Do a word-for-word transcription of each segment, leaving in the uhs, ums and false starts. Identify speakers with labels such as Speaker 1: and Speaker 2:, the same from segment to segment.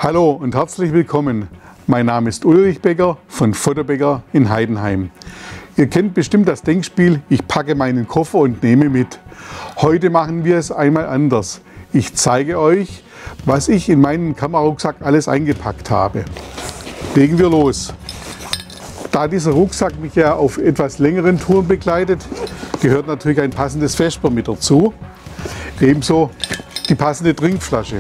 Speaker 1: Hallo und herzlich willkommen. Mein Name ist Ulrich Becker von Fotobecker in Heidenheim. Ihr kennt bestimmt das Denkspiel, ich packe meinen Koffer und nehme mit. Heute machen wir es einmal anders. Ich zeige euch, was ich in meinen Kamerarucksack alles eingepackt habe. Legen wir los. Da dieser Rucksack mich ja auf etwas längeren Touren begleitet, gehört natürlich ein passendes Vesper mit dazu. Ebenso die passende Trinkflasche.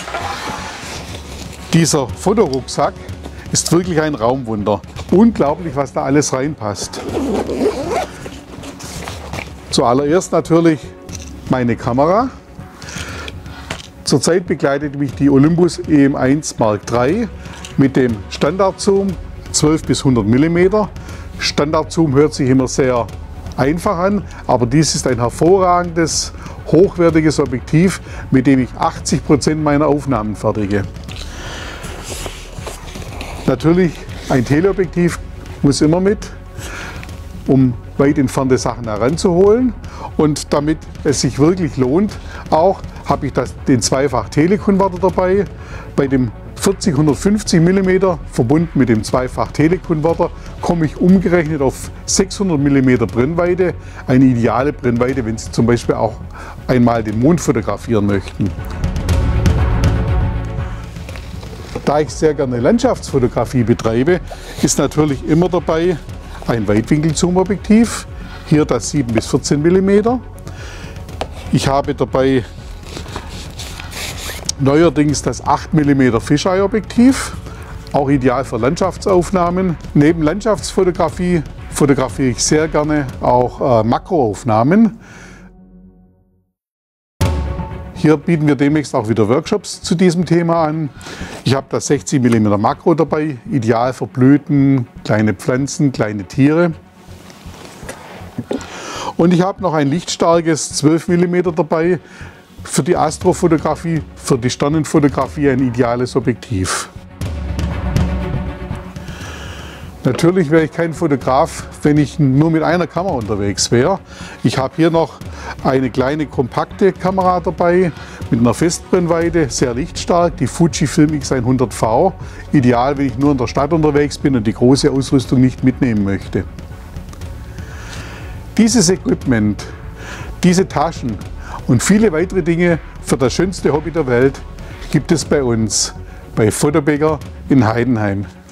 Speaker 1: Dieser Fotorucksack ist wirklich ein Raumwunder. Unglaublich, was da alles reinpasst. Zuallererst natürlich meine Kamera. Zurzeit begleitet mich die Olympus E M eins Mark drei mit dem Standardzoom zwölf bis hundert Millimeter. Standardzoom hört sich immer sehr einfach an, aber dies ist ein hervorragendes, hochwertiges Objektiv, mit dem ich achtzig Prozent meiner Aufnahmen fertige. Natürlich, ein Teleobjektiv muss immer mit, um weit entfernte Sachen heranzuholen. Und damit es sich wirklich lohnt, auch habe ich das, den Zweifach-Telekonverter dabei. Bei dem vierzig hundertfünfzig Millimeter verbunden mit dem Zweifach-Telekonverter komme ich umgerechnet auf sechshundert Millimeter Brennweite. Eine ideale Brennweite, wenn Sie zum Beispiel auch einmal den Mond fotografieren möchten. Da ich sehr gerne Landschaftsfotografie betreibe, ist natürlich immer dabei ein Weitwinkel-Zoom-Objektiv. Hier das sieben bis vierzehn Millimeter. Ich habe dabei neuerdings das acht Millimeter Fisheye-Objektiv, auch ideal für Landschaftsaufnahmen. Neben Landschaftsfotografie fotografiere ich sehr gerne auch äh, Makroaufnahmen. Hier bieten wir demnächst auch wieder Workshops zu diesem Thema an. Ich habe das sechzig Millimeter Makro dabei, ideal für Blüten, kleine Pflanzen, kleine Tiere. Und ich habe noch ein lichtstarkes zwölf Millimeter dabei, für die Astrofotografie, für die Sternenfotografie ein ideales Objektiv. Natürlich wäre ich kein Fotograf, wenn ich nur mit einer Kamera unterwegs wäre. Ich habe hier noch eine kleine kompakte Kamera dabei mit einer Festbrennweite, sehr lichtstark, die Fujifilm X hundert V. Ideal, wenn ich nur in der Stadt unterwegs bin und die große Ausrüstung nicht mitnehmen möchte. Dieses Equipment, diese Taschen und viele weitere Dinge für das schönste Hobby der Welt gibt es bei uns, bei Fotobecker in Heidenheim.